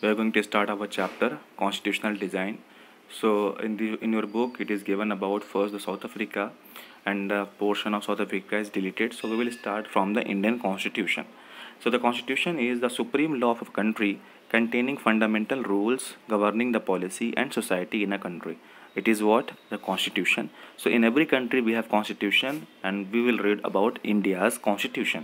we are going to start our chapter constitutional design. So in your book it is given about first the South Africa, and the portion of South Africa is deleted. So we will start from the Indian Constitution. So the Constitution is the supreme law of a country containing fundamental rules governing the policy and society in a country. It is what? The Constitution. So in every country we have Constitution, and we will read about India's Constitution.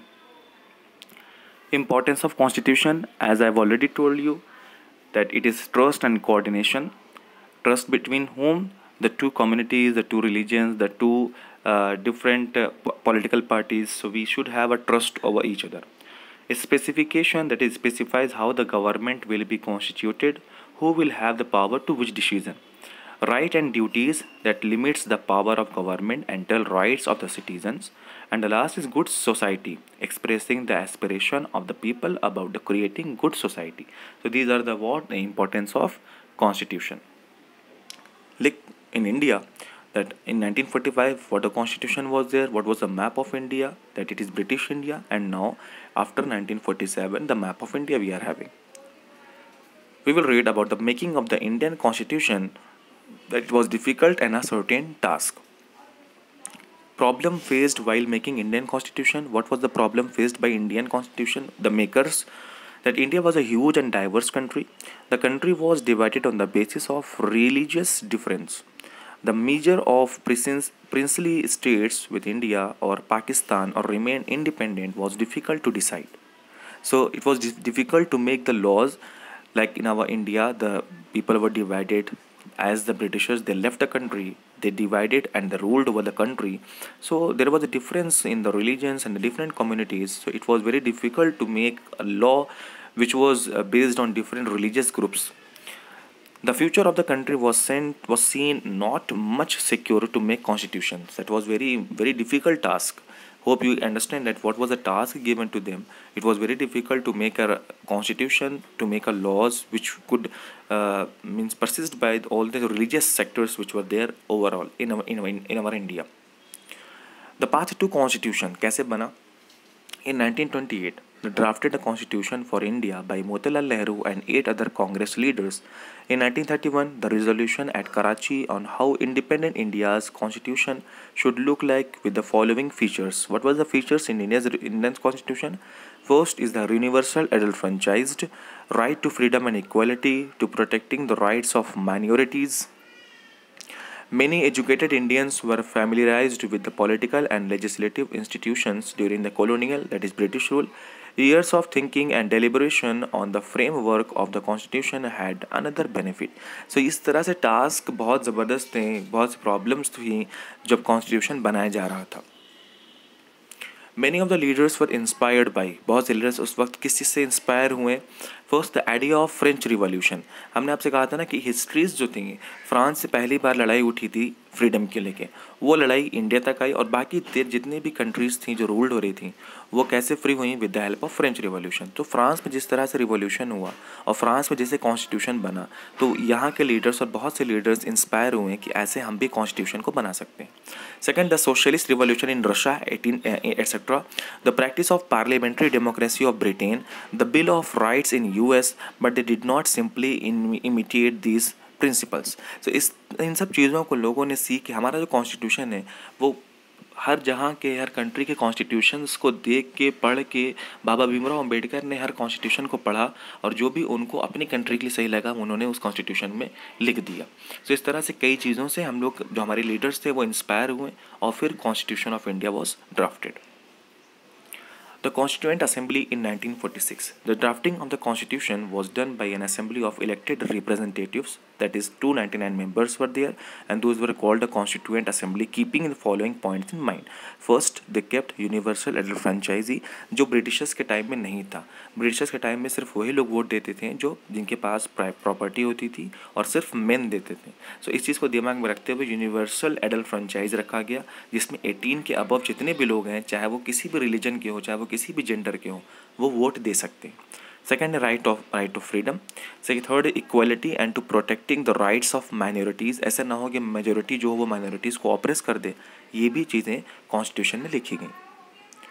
Importance of Constitution, as I've already told you, that it is trust and coordination. Trust between whom? The two communities, the two religions, the two different political parties. So we should have a trust over each other. A specification, that is specifies how the government will be constituted, who will have the power to which decision. Right and duties, that limits the power of government and tell rights of the citizens. And the last is good society, expressing the aspiration of the people about the creating good society. So these are the importance of constitution. Like in India, that in 1945 what the constitution was there, what was the map of India, that it is British India, and now after 1947 the map of India we are having. We will read about the making of the Indian Constitution, that it was difficult and a certain task. Problem faced while making Indian Constitution. What was the problem faced by Indian Constitution, the makers? That India was a huge and diverse country. The country was divided on the basis of religious difference. The measure of princely states with India or Pakistan or remain independent was difficult to decide. So it was difficult to make the laws. Like in our India, the people were divided. As the Britishers, they left the country, they divided and they ruled over the country. So there was a difference in the religions and the different communities. So it was very difficult to make a law which was based on different religious groups. The future of the country was seen not much secure to make constitutions. That was very difficult task. Hope you understand that what was the task given to them. It was very difficult to make a constitution, to make a laws which could means persist by all the religious sectors which were there overall in our India. The path to constitution कैसे बना? In 1928, they drafted a constitution for India by Motilal Nehru and 8 other Congress leaders. In 1931, the resolution at Karachi on how independent India's constitution should look like with the following features. What was the features in Indian constitution? First is the universal adult franchised, right to freedom and equality, to protecting the rights of minorities. Many educated Indians were familiarized with the political and legislative institutions during the colonial, that is British rule. Years of thinking and deliberation on the framework of the constitution had another benefit. So इस तरह से task बहुत ज़बरदस्त थे, बहुत सी problems थी जब constitution बनाया जा रहा था. Many of the leaders were inspired by, बहुत से लीडर्स उस वक्त किस चीज़ से इंस्पायर हुए? First the idea of French revolution. हमने आपसे कहा था ना कि हिस्ट्रीज जो थी, फ्रांस से पहली बार लड़ाई उठी थी फ्रीडम के लेके, वो लड़ाई इंडिया तक आई और बाकी जितनी भी कंट्रीज़ थी जो रूल्ड हो रही थी वो कैसे फ्री हुई? With the help of French revolution. तो फ्रांस में जिस तरह से रिवॉल्यूशन हुआ और फ्रांस में जैसे कॉन्स्टिट्यूशन बना, तो यहाँ के लीडर्स और बहुत से लीडर्स इंस्पायर हुए कि ऐसे हम भी कॉन्स्टिट्यूशन को बना सकते हैं. Second, the socialist revolution in Russia 18 etcetera, the practice of parliamentary democracy of Britain, the bill of rights in US, but they did not simply imitate these principles. So इन सब चीज़ों को लोगों ने सीख के हमारा जो कॉन्स्टिट्यूशन है वो हर जहाँ के हर कंट्री के कॉन्स्टिट्यूशंस को देख के पढ़ के बाबा भीमराव अंबेडकर ने हर कॉन्स्टिट्यूशन को पढ़ा और जो भी उनको अपनी कंट्री के लिए सही लगा उन्होंने उस कॉन्स्टिट्यूशन में लिख दिया. तो इस तरह से कई चीज़ों से हम लोग जो हमारे लीडर्स थे वो इंस्पायर हुए और फिर constitution of India was drafted. The Constituent Assembly in 1946. The drafting of the Constitution was done by an assembly of elected representatives, that is 299 members were there, and those were called the Constituent Assembly, keeping the following points in mind. First, they kept universal adult franchise, जो Britishers के time में नहीं था. Britishers के time में सिर्फ वही लोग वोट देते थे जो जिनके पास प्रॉपर्टी होती थी और सिर्फ मेन देते थे. सो इस चीज़ को दिमाग में रखते हुए यूनिवर्सल एडल्ट फ्रेंचाइज रखा गया, जिसमें 18 के अबव जितने भी लोग हैं, चाहे वो किसी भी रिलीजन के हो, चाहे वो किसी भी जेंडर के हो, वो वोट दे सकते हैं. Second, right of freedom. Third, equality and to protecting the rights of minorities. ऐसा ना हो कि मेजोरिटी जो हो वो माइनॉरिटीज़ को ऑप्रेस कर दे. ये भी चीज़ें कॉन्स्टिट्यूशन में लिखी गई.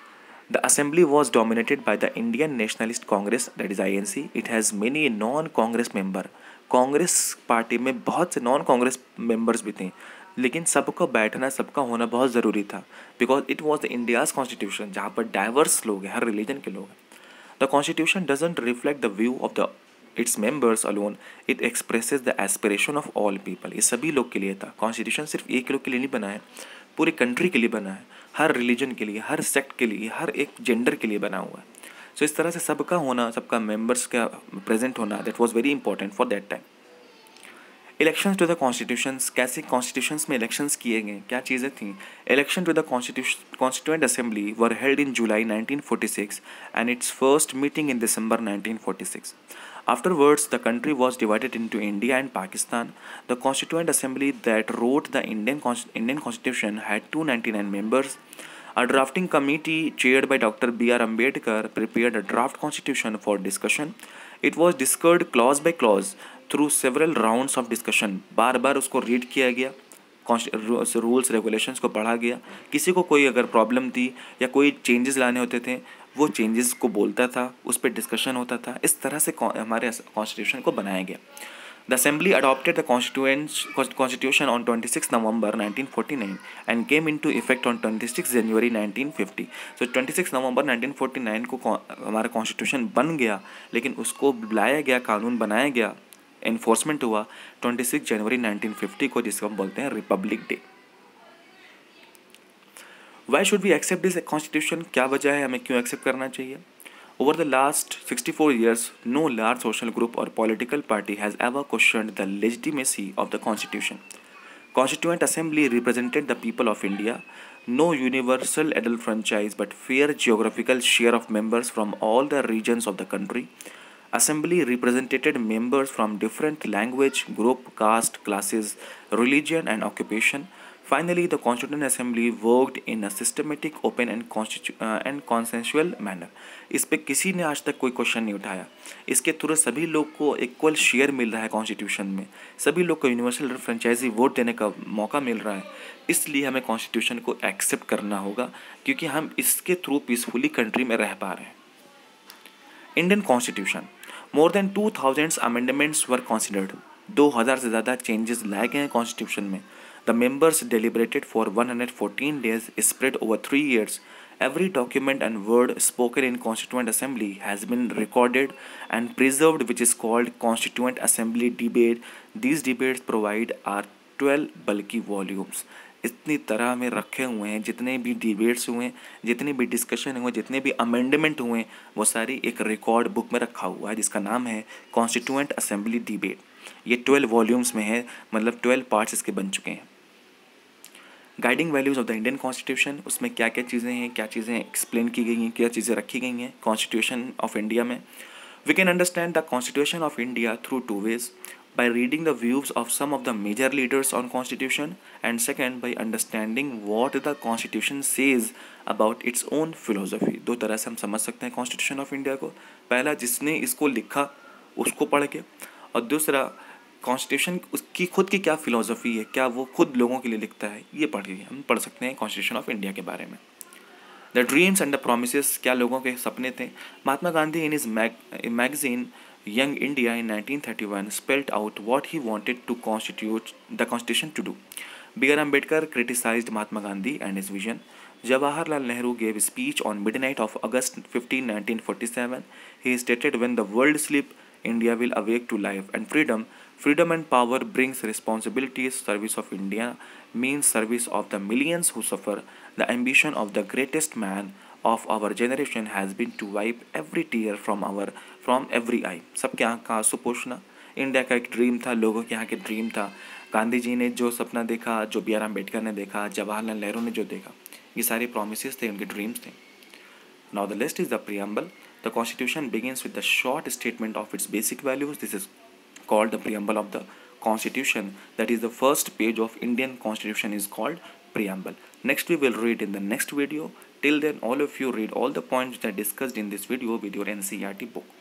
The assembly was dominated by the Indian Nationalist Congress, that is INC. It has many non-Congress member. Congress party में बहुत से नॉन कांग्रेस मेंबर्स भी थे, लेकिन सबका बैठना, सबका होना बहुत ज़रूरी था, because it was the India's constitution, जहाँ पर डाइवर्स लोग हैं, हर रिलीजन के लोग हैं. The constitution doesn't reflect the view of the its members alone, it expresses the aspiration of all people. ये सभी लोग के लिए था. कॉन्स्टिट्यूशन सिर्फ एक लोग के लिए नहीं बना है, पूरी कंट्री के लिए बना है, हर रिलीजन के लिए, हर सेक्ट के लिए, हर एक जेंडर के लिए बना हुआ है. सो इस तरह से सबका होना, सबका मेंबर्स का प्रेजेंट होना, that was very important for that time. Elections to the constitutions, कैसे कॉन्स्टिट्यूशंस में इलेक्शंस किए गए, क्या चीज़ें थी. Election to the constituent assembly were held in July 1946 and its first meeting in December 1946. Afterwards, the country was divided into India and Pakistan. The Constituent Assembly that wrote the Indian Constitution had 299 members. A drafting committee chaired by Dr. B.R. Ambedkar prepared a draft constitution for discussion. It was discussed clause by clause through several rounds of discussion. बार बार उसको read किया गया, rules regulations को पढ़ा गया. किसी को कोई अगर प्रॉब्लम थी या कोई चेंजेस लाने होते थे, वो चेंजेस को बोलता था, उस पर डिस्कशन होता था. इस तरह से हमारे कॉन्स्टिट्यूशन को बनाया गया. The Assembly adopted the Constitution on 26 November 1949 and came into effect on 26 January 1950. So 26 November 1949 को हमारा कॉन्स्टिट्यूशन बन गया, लेकिन उसको बुलाया गया, कानून बनाया गया, एनफोर्समेंट हुआ 26 जनवरी 1950 को, जिसको हम बोलते हैं republic day. Why should we accept this constitution, क्या वजह है, हमें क्यों एक्सेप्ट करना चाहिए. Over the last 64 years, no large social group or political party has ever questioned the legitimacy of the Constitution. Constituent Assembly represented the people of India. No universal adult franchise but fair geographical share of members from all the regions of the country. Assembly represented members from different language, group, caste, classes, religion and occupation. Finally, the Constituent Assembly worked in a systematic, open and consensual manner. इस पे किसी ने आज तक कोई question नहीं उठाया. इसके थ्रू सभी लोग को इक्वल शेयर मिल रहा है कॉन्स्टिट्यूशन में, सभी लोग को यूनिवर्सल फ्रेंचाइजी वोट देने का मौका मिल रहा है. इसलिए हमें कॉन्स्टिट्यूशन को एक्सेप्ट करना होगा, क्योंकि हम इसके थ्रू पीसफुली कंट्री में रह पा रहे हैं. Indian constitution, more than 2000 amendments were considered. 2000 से ज़्यादा चेंजेस लाए गए हैं कॉन्स्टिट्यूशन में. The members deliberated for 114 days spread over 3 years. Every document and word spoken in Constituent Assembly has been recorded and preserved, which is called Constituent Assembly debate. These debates provide are 12 bulky volumes. इतनी तरह में रखे हुए हैं, जितने भी debates हुए, जितने भी डिस्कशन हुए, जितने भी अमेंडमेंट हुए, वो सारी एक रिकॉर्ड बुक में रखा हुआ है, जिसका नाम है कॉन्स्टिट्यूएंट असेंबली डिबेट. ये 12 वॉल्यूम्स में है, मतलब 12 पार्ट्स इसके बन चुके हैं. Guiding values of the Indian constitution, उसमें क्या क्या चीज़ें हैं, क्या चीज़ें एक्सप्लेन की गई हैं, क्या चीज़ें रखी गई हैं कॉन्स्टिट्यूशन ऑफ इंडिया में. We can understand the constitution of India through 2 ways. By reading the views of some of the major leaders on constitution, and second by understanding what the constitution says about its own philosophy. दो तरह से हम समझ सकते हैं constitution of India को. पहला, जिसने इसको लिखा उसको पढ़ के, और दूसरा कॉन्स्टिट्यूशन उसकी खुद की क्या फ़िलोसफी है, क्या वो खुद लोगों के लिए लिखता है, ये पढ़ के हम पढ़ सकते हैं कॉन्स्टिट्यूशन ऑफ इंडिया के बारे में. The dreams and the promises, क्या लोगों के सपने थे. Mahatma Gandhi in his magazine Young India in 1931 spelled out what he wanted to constitute the constitution to do. B.R. Ambedkar criticized Mahatma Gandhi and his vision. Jawaharlal Nehru gave a speech on midnight of August 15, 1947. He stated, when the world sleep, India will awake to life and freedom. Freedom and power brings responsibilities. Service of India means service of the millions who suffer. The ambition of the greatest man of our generation has been to wipe every tear from every eye. सबके आँख का आंसू पोंछना India का एक dream था, लोगों के यहाँ के ड्रीम था. गांधी जी ने जो सपना देखा, जो बी आर अम्बेडकर ने देखा, जवाहरलाल नेहरू ने जो देखा, ये सारे प्रोमिसेस थे, उनके ड्रीम्स थे. Now the list is the preamble. The constitution begins with the short statement of its basic values. This is called the preamble of the constitution. That is, the first page of Indian constitution is called preamble. Next we will read in the next video. Till then, all of you read all the points that are discussed in this video with your NCERT book.